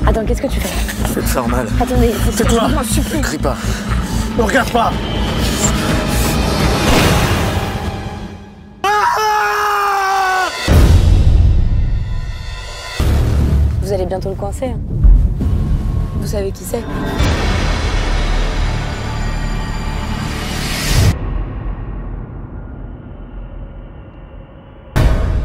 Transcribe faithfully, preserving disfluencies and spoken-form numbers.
Attends, qu'est-ce que tu fais? Je vais te faire mal. Attendez, tais-toi. moi, je supplie. Crie pas. Ne regarde pas. Vous allez bientôt le coincer. Hein. Vous savez qui c'est?